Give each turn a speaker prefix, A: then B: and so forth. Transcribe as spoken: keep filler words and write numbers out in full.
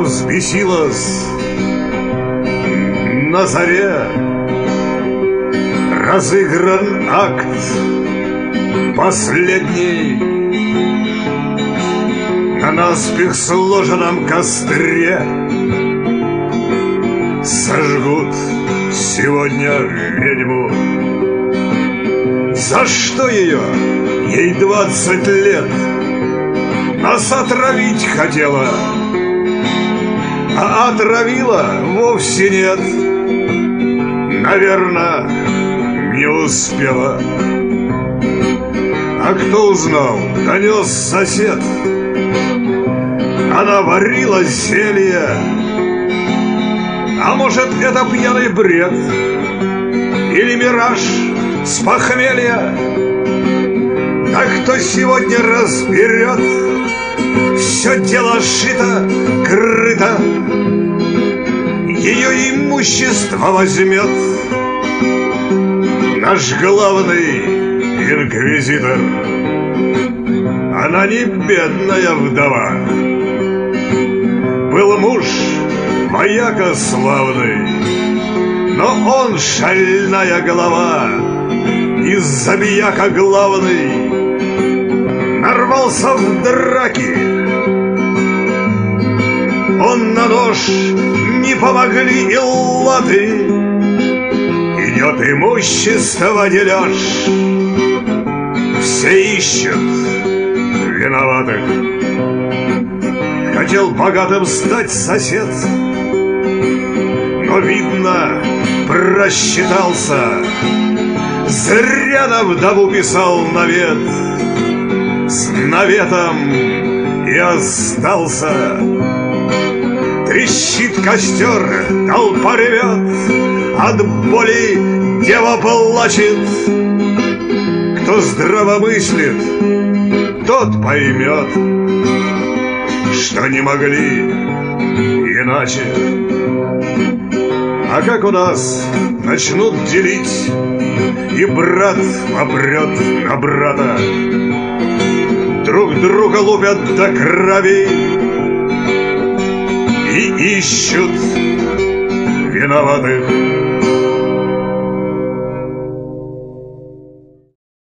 A: взбесилась на заре. Разыгран акт последний на наспех сложенном костре. Сожгут сегодня ведьму. За что ее? Ей двадцать лет. Нас отравить хотела, а отравила вовсе нет. Наверно, не успела. А кто узнал? Донес сосед. Она варила зелье. А может, это пьяный бред или мираж с похмелья? А кто сегодня разберет? Все дело шито, крыто. Ее имущество возьмет наш главный инквизитор. Она не бедная вдова. Был муж вояка славный, но он шальная голова. И забияка главный нарвался в драке. Он на нож не помогли и латы. Идет имущество дележ. Все ищут виноватых. Хотел богатым стать сосед, но, видно, просчитался. Зря на вдову писал навет. С наветом и остался. Трещит костер, толпа ревет, от боли дева плачет. Кто здравомыслит, тот поймет, что не могли иначе. А как у нас начнут делить, и брат попрет на брата, друг друга лупят до крови и ищут виноватых.